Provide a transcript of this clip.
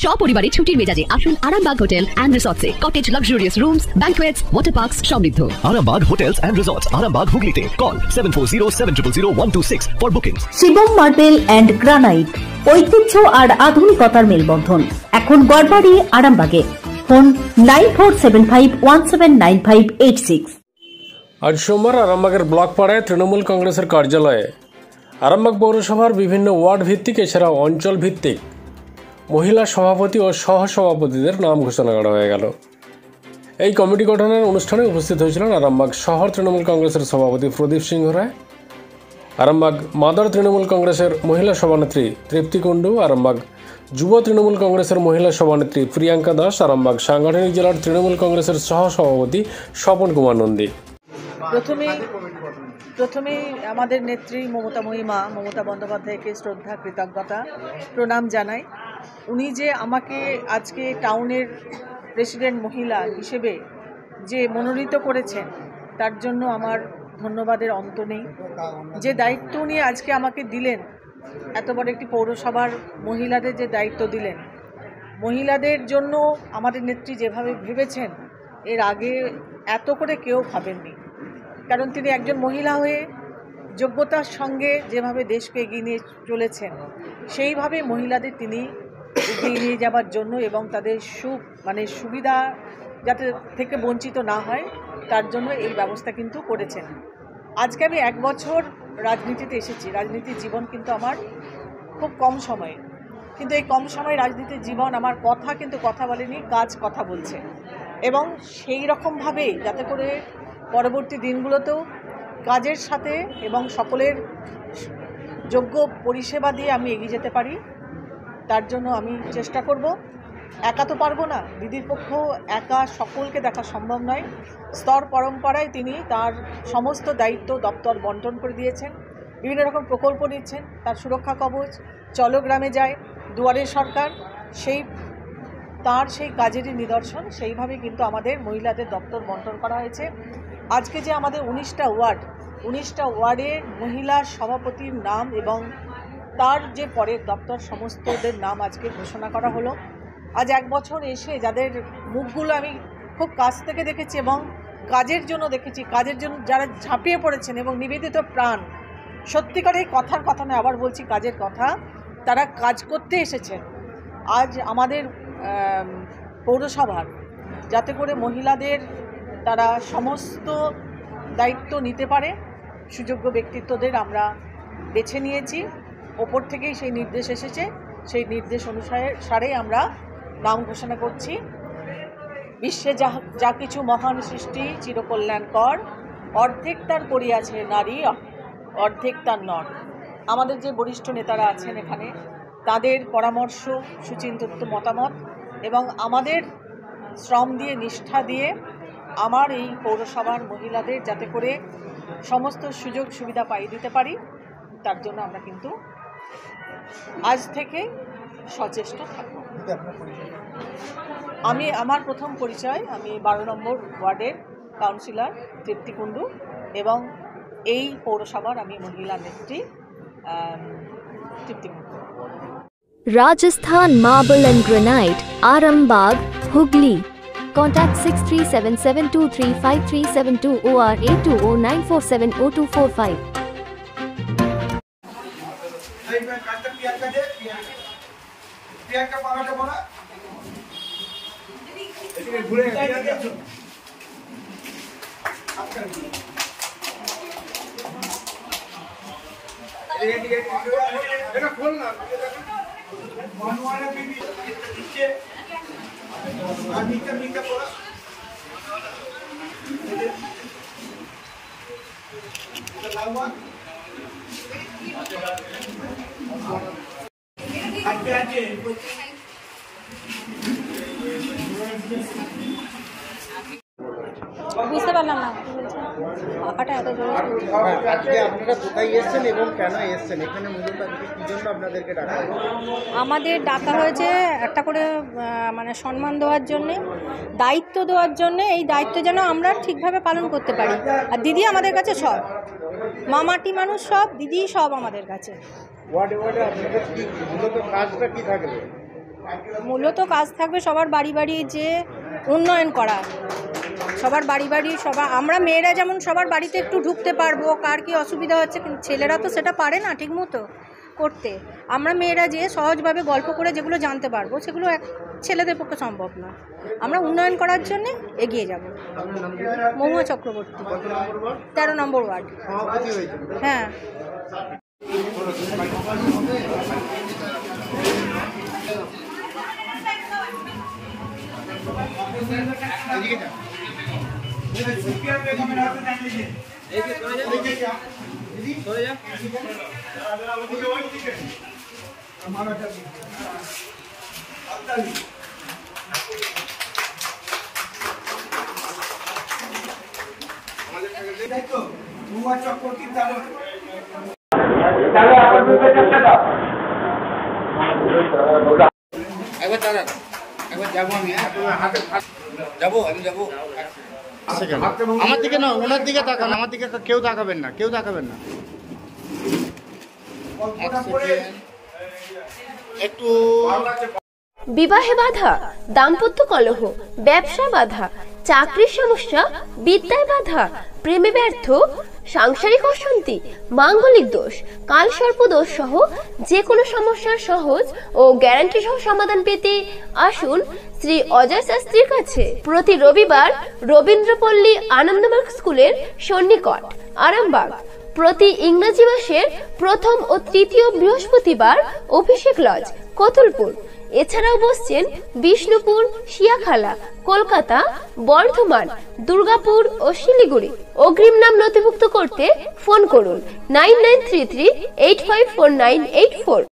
সপরিবারে ছুটির মেজাজে আসুন আরামবাগ হোটেল অ্যান্ড রিসর্টসে। Cottage luxurious rooms, banquets, water parks সমৃদ্ধ। Arambag Hotels and Resorts, Arambag Hooghly, call 7407000126 for bookings. Shivam marble and granite, ঐতিহ্য আর আধুনিকতার মেলবন্ধন, এখন গড়বাড়ি আরামবাগে। ফোন 9475179586। আজ সোমবার আরামবাগের ব্লক পাড়ায় তৃণমূল কংগ্রেসের কার্যালয়ে আরামবাগ পৌরসভার বিভিন্ন ওয়ার্ড ভিত্তিক এছাড়াও অঞ্চল ভিত্তিক মহিলা সভাপতি ও সহসভাপতিদের নাম ঘোষণা করা হয়ে গেল। এই কমিটি গঠনের অনুষ্ঠানে উপস্থিত হয়েছিলেন আরামবাগ শহর তৃণমূল কংগ্রেসের সভাপতি প্রদীপ সিংহ রায়, আরামবাগ মাদার তৃণমূল কংগ্রেসের মহিলা সভানেত্রী তৃপ্তি কুণ্ডু, আরামবাগ যুব তৃণমূল কংগ্রেসের মহিলা সভানেত্রী প্রিয়াঙ্কা দাস, আরামবাগ সাংগঠনিক জেলার তৃণমূল কংগ্রেসের সহসভাপতি স্বপন কুমার নন্দী। প্রথমেই আমাদের নেত্রী মমতা বন্দ্যোপাধ্যায়কে শ্রদ্ধা, কৃতজ্ঞতা, প্রণাম জানাই। উনি যে আমাকে আজকে টাউনের প্রেসিডেন্ট মহিলা হিসেবে যে মনোনীত করেছেন তার জন্য আমার ধন্যবাদের অন্ত নেই। যে দায়িত্ব উনি আজকে আমাকে দিলেন, এত বড় একটি পৌরসভার মহিলাদের যে দায়িত্ব দিলেন, মহিলাদের জন্য আমাদের নেত্রী যেভাবে ভেবেছেন এর আগে এত করে কেউ ভাবেননি। কারণ তিনি একজন মহিলা হয়ে যোগ্যতার সঙ্গে যেভাবে দেশকে এগিয়ে নিয়ে চলেছেন, সেইভাবে মহিলাদের তিনি এগিয়ে নিয়ে যাবার জন্য এবং তাদের সুবিধা যাতে থেকে বঞ্চিত না হয় তার জন্য এই ব্যবস্থা কিন্তু করেছেন। আজকে আমি 1 বছর রাজনীতিতে এসেছি। রাজনীতির জীবন কিন্তু আমার খুব কম সময়ে, কিন্তু এই কম সময়ে রাজনীতির জীবন আমার কথা কিন্তু কথা বলেনি, কাজ কথা বলছে। এবং সেই রকমভাবেই যাতে করে পরবর্তী দিনগুলোতেও কাজের সাথে এবং সকলের যোগ্য পরিষেবা দিয়ে আমি এগিয়ে যেতে পারি, তার জন্য আমি চেষ্টা করব। একা তো পারবো না, দিদির পক্ষেও একা সকলকে দেখা সম্ভব নয়। স্তর পরম্পরায় তিনি তার সমস্ত দায়িত্ব দপ্তর বন্টন করে দিয়েছেন, বিভিন্ন রকম প্রকল্প নিচ্ছেন। তার সুরক্ষা কবচ, চলো গ্রামে যায়, দুয়ারে সরকার, তার সেই কাজেরই নিদর্শন। সেইভাবে কিন্তু আমাদের মহিলাদের দপ্তর বন্টন করা হয়েছে। আজকে যে আমাদের 19টা ওয়ার্ডে মহিলা সভাপতির নাম এবং তার যে পরের দপ্তর সমস্তদের নাম আজকে ঘোষণা করা হলো। আজ 1 বছর এসে যাদের মুখগুলো আমি খুব কাছ থেকে দেখেছি এবং কাজের জন্য দেখেছি, কাজের জন্য যারা ঝাঁপিয়ে পড়েছেন এবং নিবেদিত প্রাণ, সত্যিকার এই কথার কথা নয়, আবার বলছি কাজের কথা, তারা কাজ করতে এসেছেন। আজ আমাদের পৌরসভার যাতে করে মহিলাদের তারা সমস্ত দায়িত্ব নিতে পারে, সুযোগ্য ব্যক্তিত্বদের আমরা বেছে নিয়েছি। ওপর থেকেই সেই নির্দেশ এসেছে, সেই নির্দেশ অনুসারে আমরা নাম ঘোষণা করছি। বিশ্বে যা কিছু মহান সৃষ্টি চিরকল্যাণকর, অর্ধেক তার করিয়াছে নারী, অর্ধেক তার নর। আমাদের যে বরিষ্ঠ নেতারা আছেন এখানে, তাদের পরামর্শ, সুচিন্তিত মতামত এবং আমাদের শ্রম দিয়ে, নিষ্ঠা দিয়ে আমার এই পৌরসভার মহিলাদের যাতে করে সমস্ত সুযোগ সুবিধা পাইয়ে দিতে পারি, তার জন্য আমরা কিন্তু আজ থেকে সচেষ্ট থাকব। আমার প্রথম পরিচয়, আমি 12 নম্বর ওয়ার্ডের কাউন্সিলর তৃপ্তি কুণ্ডু এবং এই পৌরসভার আমি মহিলা নেত্রী তৃপ্তি Kundu. Rajasthan Marble and Granite, Arambag, Hooghly. Contact 6377235372 or 8209470245. বুঝতে পারলাম না পাখাটা এত জোরে। আজকে আপনারা কোথায় এসেছেন এবং কেন এসেছেন? এখানে মূলত কি জন্য আপনাদেরকে ডাকা হয়েছে? আমাদের ডাকা হয়েছে একটা করে মানে সম্মান দেওয়ার জন্যে, দায়িত্ব দেওয়ার জন্যে। এই দায়িত্ব যেন আমরা ঠিকভাবে পালন করতে পারি। আর দিদি আমাদের কাছে সব, মামাটি মানুষ সব, দিদি সব আমাদের কাছে। ওয়ার্ডে ওয়ার্ডে আপনাদের কি মূলত কাজটা কি থাকবে? মূলত কাজ থাকবে সবার বাড়ি বাড়ি যে উন্নয়ন করা, সবার বাড়ি বাড়ি আমরা মেয়েরা যেমন সবার বাড়িতে একটু ঢুকতে পারবো, কার কি অসুবিধা হচ্ছে, কিন্তু ছেলেরা তো সেটা পারে না ঠিক মতো করতে। আমরা মেয়েরা যে সহজভাবে গল্প করে যেগুলো জানতে পারবো সেগুলো ছেলেদের পক্ষে সম্ভব না। আমরা উন্নয়ন করার জন্য এগিয়ে যাব। মহুয়া চক্রবর্তী, 13 নম্বর ওয়ার্ড। হ্যাঁ। আমার দিকে না, ওনার দিকে তাকান, আমার দিকে কেউ তাকাবেন না, কেউ তাকাবেন না। একটু বিবাহে বাধা, দাম্পত্য কলহ, ব্যবসা বাধা, চাকরির সমস্যা, বিদ্যায় বাধা, প্রেমে ব্যর্থ, সাংসারিক অশান্তি, মাঙ্গলিক দোষ, কালসর্প দোষ সহ যে কোনো সমস্যার সহজ ও গ্যারান্টি সহ সমাধান পেতে আসুন শ্রী অজয় শাস্ত্রীর কাছে। প্রতি রবিবার রবীন্দ্রপল্লী আনন্দমার্গ স্কুলের সন্নিকট আরামবাগ। প্রতি ইংরেজি মাসের প্রথম ও তৃতীয় বৃহস্পতিবার অভিষেক লজ, কতুলপুর। এছাড়াও বসছেন বিষ্ণুপুর, শিয়াখালা, কলকাতা, বর্ধমান, দুর্গাপুর ও শিলিগুড়ি। অগ্রিম নাম নথিভুক্ত করতে ফোন করুন 9933854984।